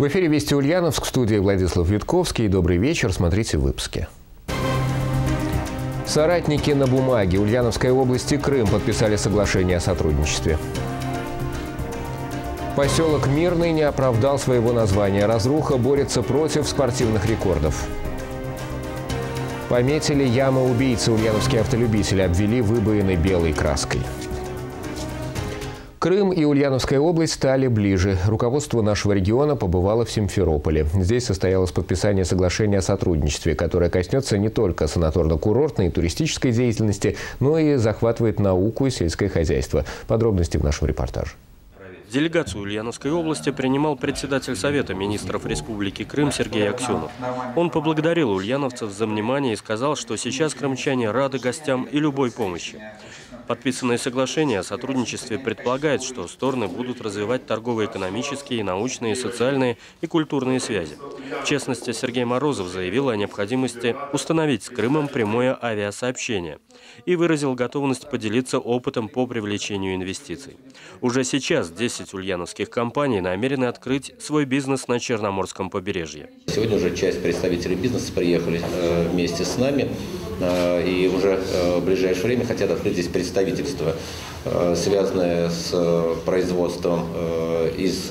В эфире «Вести Ульяновск», в студии Владислав Витковский. Добрый вечер, смотрите в выпуске. Соратники на бумаге. Ульяновской области Крым подписали соглашение о сотрудничестве. Поселок Мирный не оправдал своего названия. Разруха борется против спортивных рекордов. Пометили ямы убийцы. Ульяновские автолюбители обвели выбоины белой краской. Крым и Ульяновская область стали ближе. Руководство нашего региона побывало в Симферополе. Здесь состоялось подписание соглашения о сотрудничестве, которое коснется не только санаторно-курортной и туристической деятельности, но и захватывает науку и сельское хозяйство. Подробности в нашем репортаже. Делегацию Ульяновской области принимал председатель Совета министров Республики Крым Сергей Аксенов. Он поблагодарил ульяновцев за внимание и сказал, что сейчас крымчане рады гостям и любой помощи. Подписанное соглашение о сотрудничестве предполагает, что стороны будут развивать торгово-экономические, научные, социальные и культурные связи. В частности, Сергей Морозов заявил о необходимости установить с Крымом прямое авиасообщение и выразил готовность поделиться опытом по привлечению инвестиций. Уже сейчас 10 ульяновских компаний намерены открыть свой бизнес на Черноморском побережье. Сегодня уже часть представителей бизнеса приехали вместе с нами и уже в ближайшее время хотят открыть здесь представительство, связанное с производством из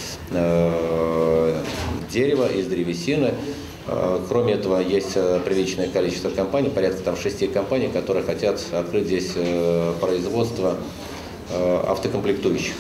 дерева, из древесины. Кроме этого, есть приличное количество компаний, порядка 6 компаний, которые хотят открыть здесь производство автокомплектующих.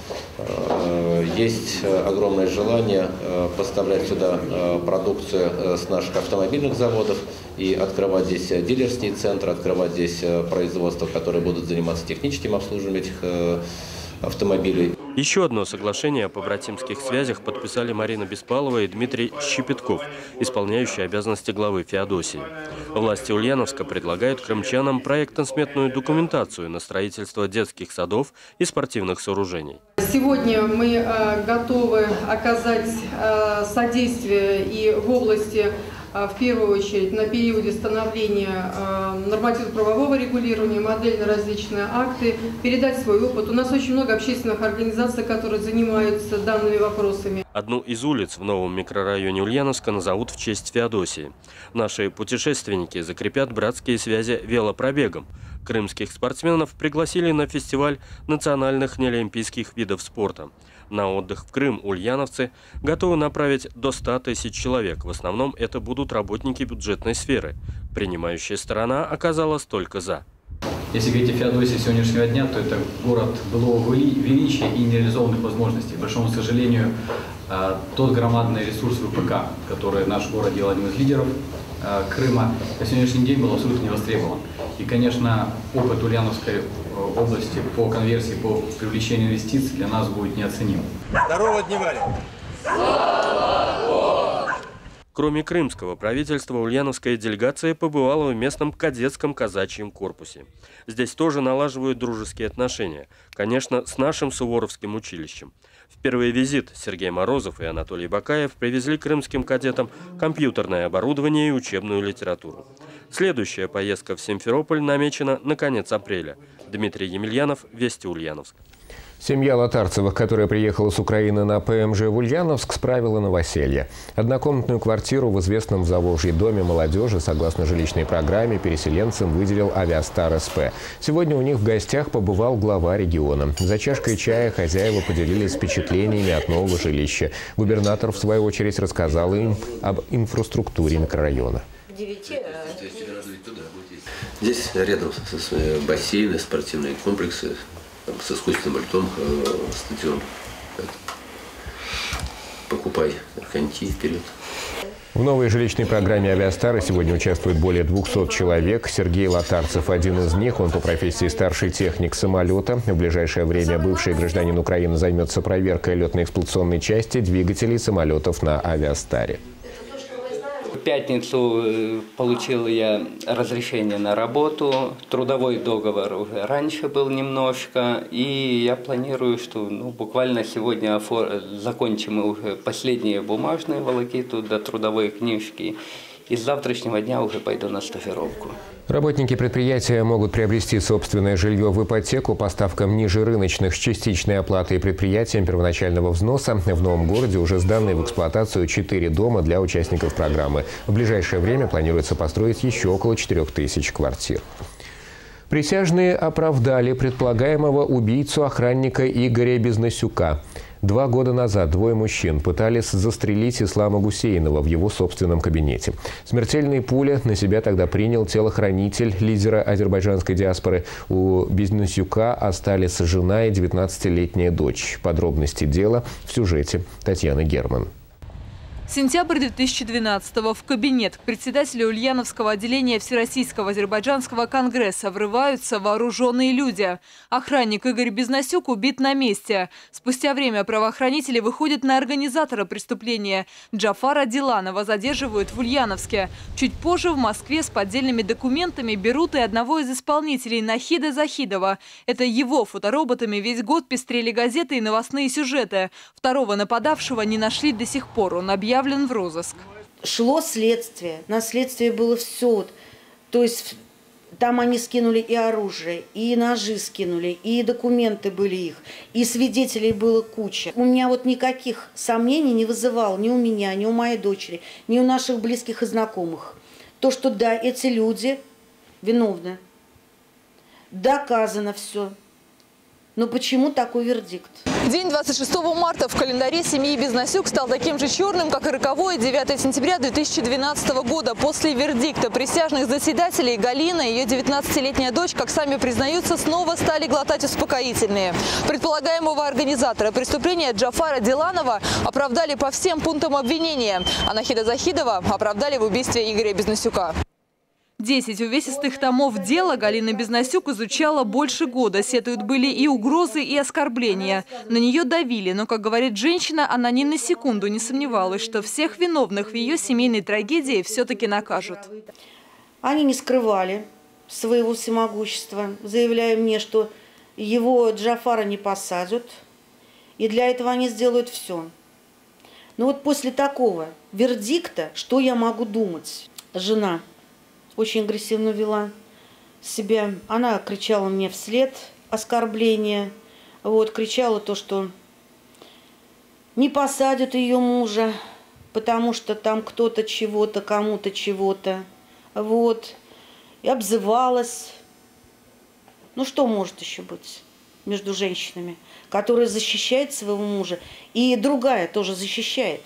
Есть огромное желание поставлять сюда продукцию с наших автомобильных заводов и открывать здесь дилерские центры, открывать здесь производства, которые будут заниматься техническим обслуживанием этих автомобилей. Еще одно соглашение о побратимских связях подписали Марина Беспалова и Дмитрий Щепетков, исполняющие обязанности главы Феодосии. Власти Ульяновска предлагают крымчанам проектно-сметную документацию на строительство детских садов и спортивных сооружений. Сегодня мы готовы оказать содействие и в области, в первую очередь, на периоде становления нормативно-правового регулирования, модельно-различные акты, передать свой опыт. У нас очень много общественных организаций, которые занимаются данными вопросами. Одну из улиц в новом микрорайоне Ульяновска назовут в честь Феодосии. Наши путешественники закрепят братские связи велопробегом. Крымских спортсменов пригласили на фестиваль национальных неолимпийских видов спорта. На отдых в Крым ульяновцы готовы направить до 100 тысяч человек. В основном это будут работники бюджетной сферы. Принимающая сторона оказалась только за. Если говорить о Феодосии сегодняшнего дня, то это город былого величия и нереализованных возможностей. К большому сожалению, тот громадный ресурс ВПК, который наш город делал одним из лидеров Крыма, на сегодняшний день был абсолютно не востребован. И, конечно, опыт Ульяновской области по конверсии, по привлечению инвестиций для нас будет неоценим. Здорово, Дневали! Кроме крымского правительства, ульяновская делегация побывала в местном кадетском казачьем корпусе. Здесь тоже налаживают дружеские отношения. Конечно, с нашим Суворовским училищем. В первый визит Сергей Морозов и Анатолий Бакаев привезли крымским кадетам компьютерное оборудование и учебную литературу. Следующая поездка в Симферополь намечена на конец апреля. Дмитрий Емельянов, Вести Ульяновск. Семья Лотарцевых, которая приехала с Украины на ПМЖ в Ульяновск, справила новоселье. Однокомнатную квартиру в известном в Заволжье доме молодежи, согласно жилищной программе, переселенцам выделил Авиастар СП. Сегодня у них в гостях побывал глава региона. За чашкой чая хозяева поделились впечатлениями от нового жилища. Губернатор, в свою очередь, рассказал им об инфраструктуре микрорайона. Здесь рядом бассейны, спортивные комплексы, с искусственным льдом, стадион. Покупай коньки вперед. В новой жилищной программе «Авиастара» сегодня участвует более 200 человек. Сергей Лотарцев один из них. Он по профессии старший техник самолета. В ближайшее время бывший гражданин Украины займется проверкой летно-эксплуатационной части двигателей самолетов на «Авиастаре». В пятницу получил я разрешение на работу, трудовой договор уже раньше был немножко, и я планирую, что буквально сегодня закончим уже последние бумажные волокиты до трудовой книжки, И с завтрашнего дня уже пойду на стажировку. Работники предприятия могут приобрести собственное жилье в ипотеку по ставкам ниже рыночных с частичной оплатой предприятиям первоначального взноса. В Новом городе уже сданы в эксплуатацию 4 дома для участников программы. В ближайшее время планируется построить еще около 4000 квартир. Присяжные оправдали предполагаемого убийцу-охранника Игоря Безносюка. 2 года назад 2 мужчин пытались застрелить Ислама Гусейнова в его собственном кабинете. Смертельные пули на себя тогда принял телохранитель лидера азербайджанской диаспоры. У Безносюка остались жена и 19-летняя дочь. Подробности дела в сюжете Татьяны Герман. Сентябрь 2012-го. В кабинет к председателю Ульяновского отделения Всероссийского азербайджанского конгресса врываются вооруженные люди. Охранник Игорь Безносюк убит на месте. Спустя время правоохранители выходят на организатора преступления. Джафара Диланова задерживают в Ульяновске. Чуть позже в Москве с поддельными документами берут и одного из исполнителей Нахида Захидова. Это его фотороботами весь год пестрели газеты и новостные сюжеты. Второго нападавшего не нашли до сих пор. Он объявлен в розыск. Шло следствие, на следствие было все. То есть там они скинули и оружие, и ножи скинули, и документы были их, и свидетелей было куча. У меня вот никаких сомнений не вызывало ни у меня, ни у моей дочери, ни у наших близких и знакомых. То, что да, эти люди виновны. Доказано все. Но почему такой вердикт? День 26 марта в календаре семьи Безносюк стал таким же черным, как и роковое 9 сентября 2012 года. После вердикта присяжных заседателей Галина и ее 19-летняя дочь, как сами признаются, снова стали глотать успокоительные. Предполагаемого организатора преступления Джафара Диланова оправдали по всем пунктам обвинения, а Нахида Захидова оправдали в убийстве Игоря Безносюка. 10 увесистых томов дела Галина Безносюк изучала больше года. Сетуют были и угрозы, и оскорбления. На нее давили, но, как говорит женщина, она ни на секунду не сомневалась, что всех виновных в ее семейной трагедии все-таки накажут. Они не скрывали своего всемогущества, заявляя мне, что его Джафара не посадят. И для этого они сделают все. Но вот после такого вердикта, что я могу думать? Жена очень агрессивно вела себя. Она кричала мне вслед оскорбления. Вот, кричала то, что не посадят ее мужа, потому что там кто-то чего-то, кому-то чего-то. Вот. И обзывалась. Ну, что может еще быть между женщинами, которая защищает своего мужа, и другая тоже защищает?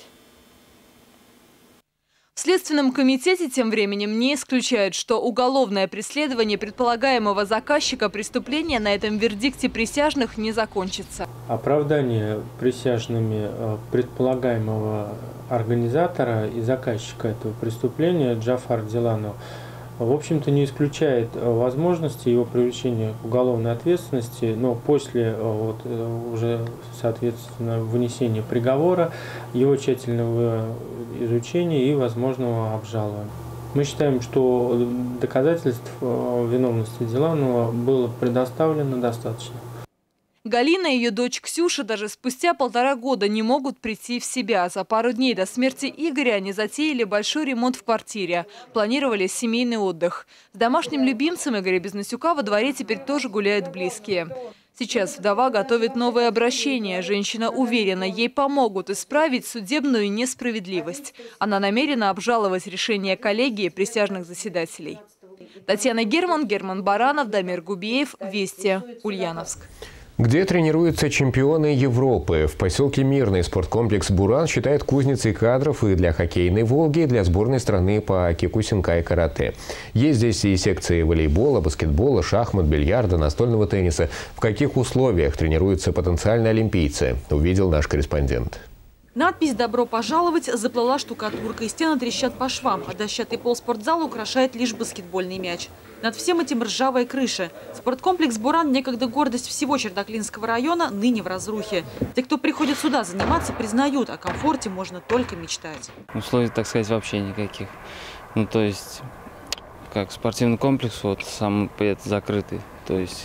В Следственном комитете тем временем не исключают, что уголовное преследование предполагаемого заказчика преступления на этом вердикте присяжных не закончится. Оправдание присяжными предполагаемого организатора и заказчика этого преступления Джафар Диланов, в общем-то, не исключает возможности его привлечения к уголовной ответственности, но после уже, соответственно, вынесения приговора, его тщательного изучения и возможного обжалования. Мы считаем, что доказательств виновности Диланова было предоставлено достаточно. Галина и ее дочь Ксюша даже спустя 1,5 года не могут прийти в себя. За пару дней до смерти Игоря они затеяли большой ремонт в квартире. Планировали семейный отдых. С домашним любимцем Игоря Безносюка во дворе теперь тоже гуляют близкие. Сейчас вдова готовит новое обращение. Женщина уверена, ей помогут исправить судебную несправедливость. Она намерена обжаловать решение коллегии присяжных заседателей. Татьяна Герман, Герман Баранов, Дамир Губеев. Вести. Ульяновск. Где тренируются чемпионы Европы? В поселке Мирный спорткомплекс «Буран» считает кузницей кадров и для хоккейной «Волги», и для сборной страны по кикусинкай и карате. Есть здесь и секции волейбола, баскетбола, шахмат, бильярда, настольного тенниса. В каких условиях тренируются потенциальные олимпийцы, увидел наш корреспондент. Надпись «Добро пожаловать» заплыла штукатуркой. Стены трещат по швам, а дощатый пол спортзала украшает лишь баскетбольный мяч. Над всем этим ржавая крыша. Спорткомплекс «Буран», некогда гордость всего Чердаклинского района, ныне в разрухе. Те, кто приходит сюда заниматься, признают, о комфорте можно только мечтать. Условий, так сказать, вообще никаких. Ну, то есть, как спортивный комплекс, вот сам это закрытый. То есть,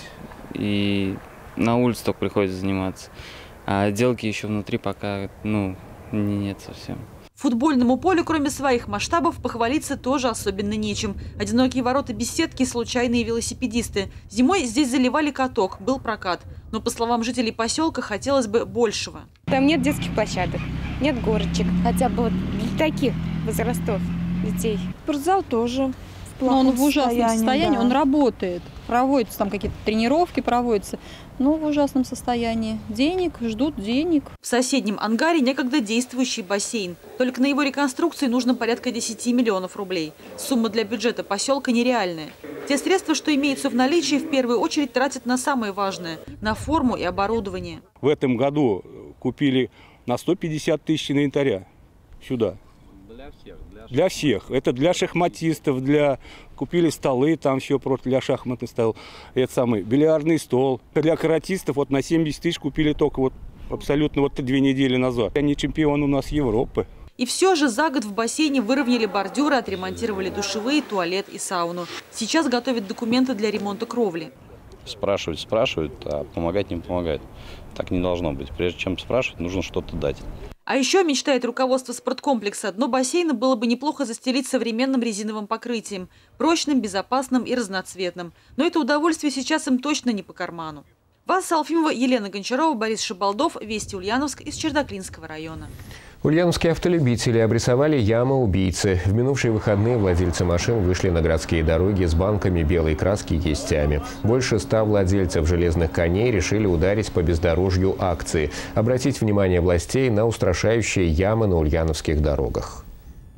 и на улице только приходится заниматься. А отделки еще внутри пока, нет совсем. Футбольному полю, кроме своих масштабов, похвалиться тоже особенно нечем. Одинокие ворота без сетки, случайные велосипедисты. Зимой здесь заливали каток, был прокат. Но, по словам жителей поселка, хотелось бы большего. Там нет детских площадок, нет горочек. Хотя бы вот для таких возрастов детей. Спортзал тоже в плохом в ужасном состоянии, да. Он работает. Проводятся там какие-то тренировки, проводятся. Но в ужасном состоянии. Денег, ждут денег. В соседнем ангаре некогда действующий бассейн. Только на его реконструкции нужно порядка 10 миллионов рублей. Сумма для бюджета поселка нереальная. Те средства, что имеются в наличии, в первую очередь тратят на самое важное – на форму и оборудование. В этом году купили на 150 тысяч инвентаря сюда. Для всех. Это для шахматистов, купили столы, там все просто для шахматных стол. Это самый бильярдный стол. Для каратистов вот на 70 тысяч купили только вот абсолютно 2 недели назад. Они чемпионы у нас Европы. И все же за год в бассейне выровняли бордюры, отремонтировали душевые, туалет и сауну. Сейчас готовят документы для ремонта кровли. Спрашивают, а помогать не помогают. Так не должно быть. Прежде чем спрашивать, нужно что-то дать. А еще мечтает руководство спорткомплекса. Дно бассейна было бы неплохо застелить современным резиновым покрытием. Прочным, безопасным и разноцветным. Но это удовольствие сейчас им точно не по карману. Васа Алфимова, Елена Гончарова, Борис Шабалдов. Вести Ульяновск из Чердаклинского района. Ульяновские автолюбители обрисовали ямы-убийцы. В минувшие выходные владельцы машин вышли на городские дороги с банками белой краски и кистями. Больше 100 владельцев железных коней решили ударить по бездорожью акции. Обратить внимание властей на устрашающие ямы на ульяновских дорогах.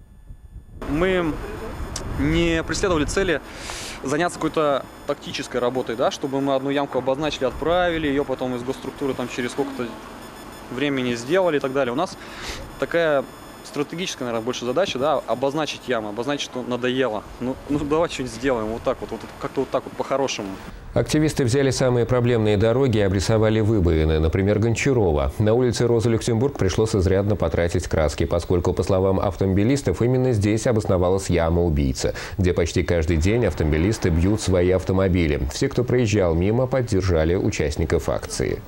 Мы не преследовали цели заняться какой-то тактической работой, да, чтобы мы одну ямку обозначили, отправили, ее потом из госструктуры там через сколько-то времени сделали и так далее. У нас такая стратегическая, наверное, больше задача, да, обозначить яму, обозначить, что надоело. Ну давайте что-нибудь сделаем, вот так вот как-то вот так вот по-хорошему. Активисты взяли самые проблемные дороги и обрисовали выбоины, например, Гончарова. На улице Розы Люксембург пришлось изрядно потратить краски, поскольку, по словам автомобилистов, именно здесь обосновалась яма-убийца, где почти каждый день автомобилисты бьют свои автомобили. Все, кто проезжал мимо, поддержали участников акции.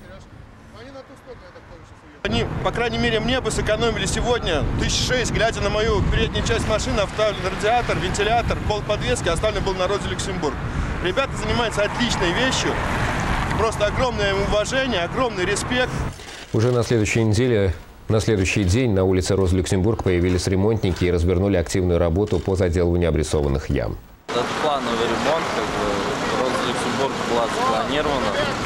Они, по крайней мере, мне бы сэкономили сегодня 1006, глядя на мою переднюю часть машины, оставлен радиатор, вентилятор, пол подвески, оставлен был на Розе Люксембург. Ребята занимаются отличной вещью, просто огромное им уважение, огромный респект. Уже на следующий день на улице Розы Люксембург появились ремонтники и развернули активную работу по заделыванию обрисованных ям. Это плановый ремонт, Роза Люксембург была запланирована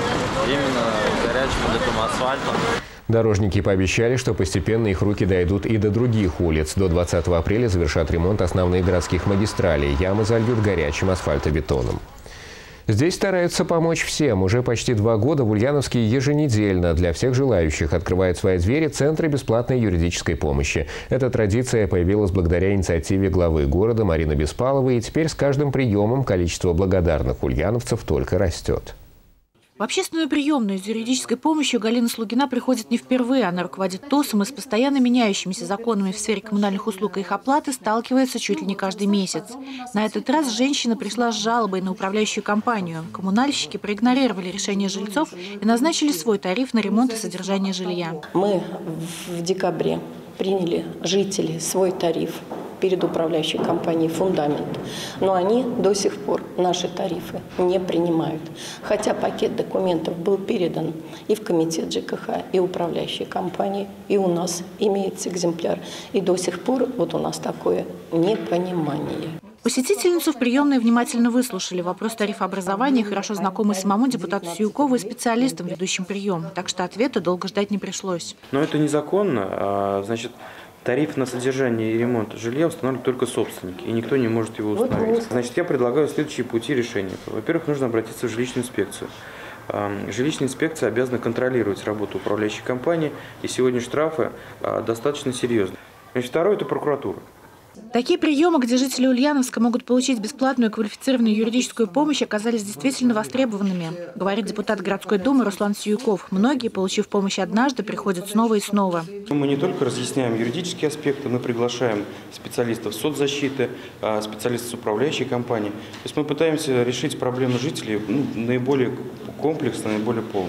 именно горячим литым асфальтом. Дорожники пообещали, что постепенно их руки дойдут и до других улиц. До 20 апреля завершат ремонт основных городских магистралей. Ямы зальют горячим асфальтобетоном. Здесь стараются помочь всем. Уже почти 2 года в Ульяновске еженедельно для всех желающих открывают свои двери центры бесплатной юридической помощи. Эта традиция появилась благодаря инициативе главы города Марины Беспаловой, и теперь с каждым приемом количество благодарных ульяновцев только растет. В общественную приемную с юридической помощью Галина Слугина приходит не впервые. Она руководит ТОСом и с постоянно меняющимися законами в сфере коммунальных услуг и их оплаты сталкивается чуть ли не каждый месяц. На этот раз женщина пришла с жалобой на управляющую компанию. Коммунальщики проигнорировали решение жильцов и назначили свой тариф на ремонт и содержание жилья. Мы в декабре приняли жители свой тариф перед управляющей компанией «Фундамент». Но они до сих пор наши тарифы не принимают. Хотя пакет документов был передан и в комитет ЖКХ, и управляющей компании, и у нас имеется экземпляр. И до сих пор вот у нас такое непонимание. Посетительницу в приемной внимательно выслушали. Вопрос тарифообразования хорошо знакомый самому депутату Сиюкову и специалистам, ведущим прием. Так что ответа долго ждать не пришлось. Но это незаконно. Значит, тариф на содержание и ремонт жилья устанавливают только собственники, и никто не может его установить. Значит, я предлагаю следующие пути решения. Во-первых, нужно обратиться в жилищную инспекцию. Жилищная инспекция обязана контролировать работу управляющей компании, и сегодня штрафы достаточно серьезные. Значит, второе – это прокуратура. Такие приемы, где жители Ульяновска могут получить бесплатную квалифицированную юридическую помощь, оказались действительно востребованными, говорит депутат городской думы Руслан Сиюков. Многие, получив помощь однажды, приходят снова и снова. Мы не только разъясняем юридические аспекты, мы приглашаем специалистов соцзащиты, специалистов управляющей компании. То есть мы пытаемся решить проблемы жителей наиболее комплексно, наиболее полно.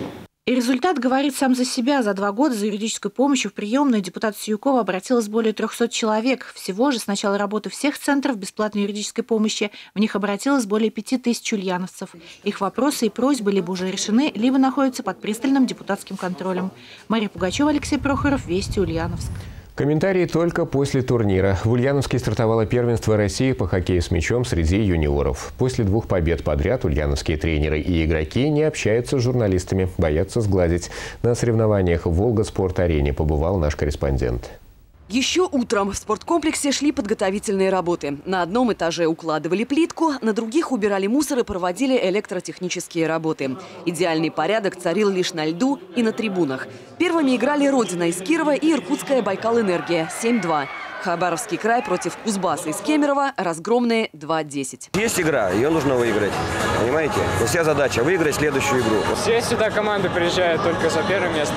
И результат говорит сам за себя. За 2 года за юридической помощью в приемную депутату Сиюкова обратилось более 300 человек. Всего же с начала работы всех центров бесплатной юридической помощи в них обратилось более 5000 ульяновцев. Их вопросы и просьбы либо уже решены, либо находятся под пристальным депутатским контролем. Мария Пугачева, Алексей Прохоров, Вести, Ульяновск. Комментарии только после турнира. В Ульяновске стартовало первенство России по хоккею с мячом среди юниоров. После 2 побед подряд ульяновские тренеры и игроки не общаются с журналистами, боятся сгладить. На соревнованиях в Волга-спорт-арене побывал наш корреспондент. Еще утром в спорткомплексе шли подготовительные работы. На одном этаже укладывали плитку, на других убирали мусор и проводили электротехнические работы. Идеальный порядок царил лишь на льду и на трибунах. Первыми играли «Родина» из Кирова и иркутская «Байкал-Энергия» 7-2. Хабаровский край против Кузбасса из Кемерово разгромные 2-10. Есть игра, ее нужно выиграть. Понимаете? Но вся задача – выиграть следующую игру. Все сюда команды приезжают только за первое место.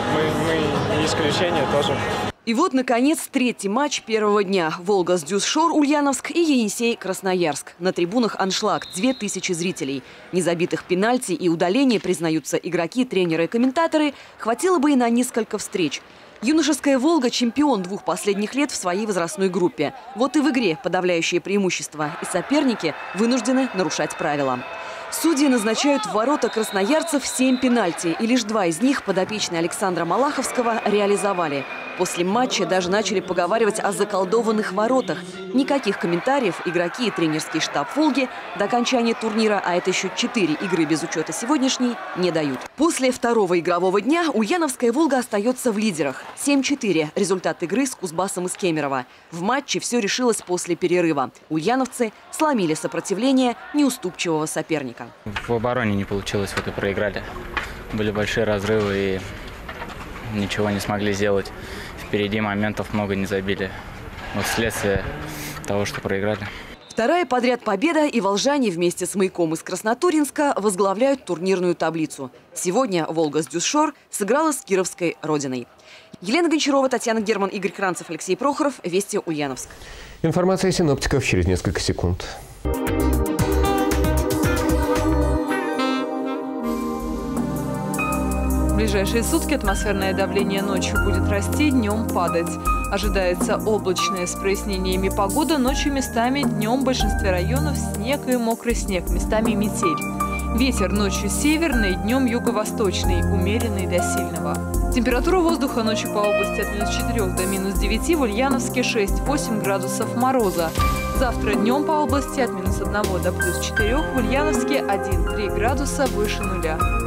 Мы не исключение тоже. И вот, наконец, 3-й матч первого дня. «Волга» с Дюсшор, Ульяновск, и «Енисей», Красноярск. На трибунах аншлаг, 2000 зрителей. Незабитых пенальти и удаления, признаются игроки, тренеры и комментаторы, хватило бы и на несколько встреч. Юношеская «Волга» – чемпион 2 последних лет в своей возрастной группе. Вот и в игре подавляющее преимущество, и соперники вынуждены нарушать правила. Судьи назначают в ворота красноярцев 7 пенальти, и лишь 2 из них подопечные Александра Малаховского реализовали. После матча даже начали поговаривать о заколдованных воротах. Никаких комментариев игроки и тренерский штаб «Волги» до окончания турнира, а это еще 4 игры без учета сегодняшней, не дают. После 2-го игрового дня ульяновская «Волга» остается в лидерах. 7-4 – результат игры с Кузбассом из Кемерово. В матче все решилось после перерыва. Ульяновцы сломили сопротивление неуступчивого соперника. В обороне не получилось, вот и проиграли. Были большие разрывы и ничего не смогли сделать. Впереди моментов много не забили. Вот следствие того, что проиграли. 2-я подряд победа, и волжане вместе с «Маяком» из Краснотурьинска возглавляют турнирную таблицу. Сегодня «Волга» с Дюсшор сыграла с кировской «Родиной». Елена Гончарова, Татьяна Герман, Игорь Кранцев, Алексей Прохоров. Вести, Ульяновск. Информация синоптиков через несколько секунд. В ближайшие сутки атмосферное давление ночью будет расти, днем падать. Ожидается облачная с прояснениями погода, ночью местами, днем в большинстве районов снег и мокрый снег, местами метель. Ветер ночью северный, днем юго-восточный, умеренный до сильного. Температура воздуха ночью по области от -4 до -9, в Ульяновске 6-8 градусов мороза. Завтра днем по области от -1 до +4, в Ульяновске 1-3 градуса выше нуля.